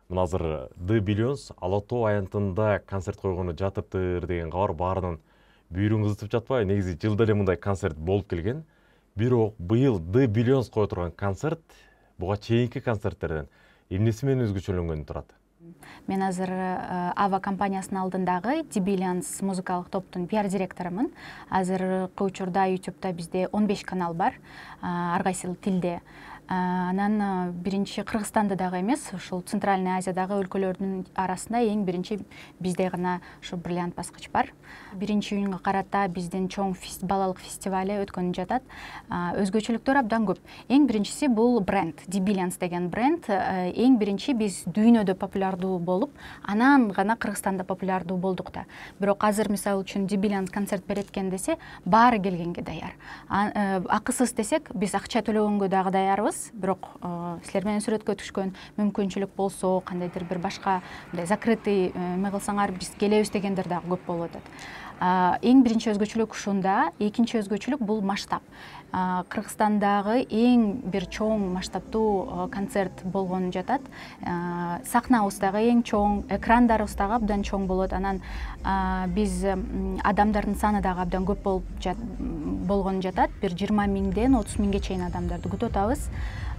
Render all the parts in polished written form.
Мына азыр The Billions Алатоо аянтында концерт койгону жатыптыр деген кабар баарынын бүйүрүн кызытып жатпайбы? Негизи жылда эле мындай концерт болуп келген. Бирок быйыл The Billions кое турган концерт буга чейинки концерттерден эмнеси менен өзгөчөлөнгөнү турат? Мен азыр Ava компаниясынын алдындагы The Billions музыкалык топтун пиар директорумун. Азыркы учурда YouTube'да бизде 15 канал бар, ар кайсы тилде. Анан биринчи Кыргызстанда дагы эмес, ушул Центральный Азиядагы өлкөлөрдүн арасында эң биринчи бизде гана ушу бриллиант баскыч бар. 1-июнга карата биздин чоң балалык фестивале өткөнү жатат. Өзгөчөлүктөр абдан көп. Эң биринчиси бул бренд, The Billions деген бренд. Эң биринчи биз дүйнөдө популярдуу болуп, анан гана Кыргызстанда популярдуу болдук да. Бирок азыр мисалы үчүн The Billions концерт берет экен десе, баары келгенге даяр. Акысыз десек, биз акча төлөгөнгө дагы даярбыз. Бирок силер менен сүрөткө түшкөн мүмкүнчүлүк болсо, кандайдыр бир башка мындай закрытый эме кылсаңар биз келебиз дегендер дагы көп болуп атат. Эң биринчи өзгөчөлүк ушунда, экинчи өзгөчөлүк бул масштаб. Кыргызстандагы эң бир чоң масштабтуу концерт болгону жатат. Сахнабыз дагы эң чоң, экрандарыбыз дагы абдан чоң болот. Анан биз адамдардын саны дагы абдан көп болгону жатат. Бир 20 миңден 30 миңге чейин адамдарды күтүп атабыз.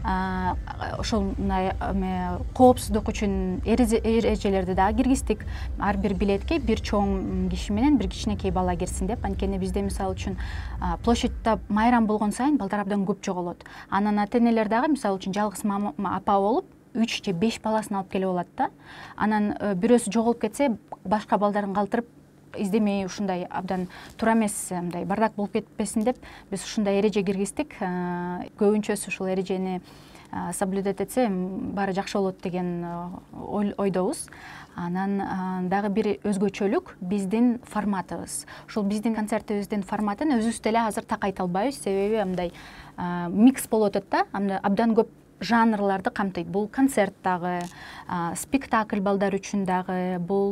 Ошол коопсуздук үчүн эрежелерди дагы киргиздик. Ар бир билетке бир чоң киши менен бир кичинекей бала кирсин деп. Анткени бизде мисалы үчүн площадьта майрам болгон сайын балдар абдан көп жоголот. Анан ата-энелер дагы мисалы үчүн жалгыз апа болуп 3 же 5 баласын алып келип алат да. Анан бирөөсү жоголуп кетсе, башка балдарын калтырып издемей ушундай абдан туура эмес, мындай бардак болуп кетпесин деп биз ушундай эреже киргиздик. Көбүнчөсү ушул эрежени соблюдать этсе, баары жакшы болот деген ойдобуз. Анан дагы бир өзгөчөлүк биздин форматыбыз. Ушул биздин концертибиздин форматын өзүбүз деле азыр такайта албайбыз, себеби мындай микс болуп атат да, абдан көп жанрларды камтыйт. Бул концерт дагы, спектакль балдар үчүн дагы, бул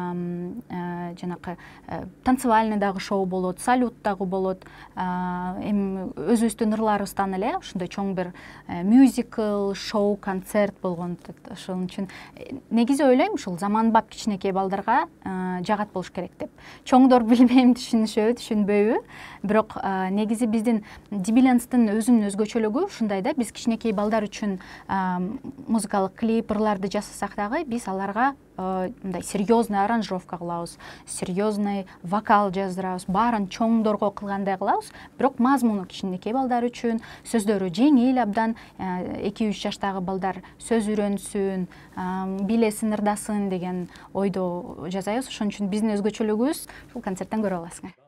жанакы танцевальный дагы шоу болот, салют дагы болот. Эми өзүбүздүн ырларыбыздан эле ушундай чоң бир мюзикл, шоу, концерт болгон. Ошон үчүн негизи ойлойм, ушул заманбап кичинекей балдарга жагат болуш керек деп. Чоңдор билбейм түшүнүшөбү, түшүнбөйбү. Бирок негизи биздин The Billions'тын өзүнүн өзгөчөлүгү ушундай да, биз кичинекей балдар үчүн музыкалык клип, ырларды жасасак дагы биз аларга мындай серьезный аранжировка кылабыз, серьезный вокал жаздырабыз, баарын чоңдорго кылгандай кылабыз. Бирок мазмуну кичинекей балдар үчүн, сөздөрү жеңил, абдан 2-3 жаштагы балдар сөз үйрөнсүн, билесин, ырдасын деген ойдо жасайбыз. Ошон үчүн биздин өзгөчөлүгүбүз ушул концерттен көрө аласыңар.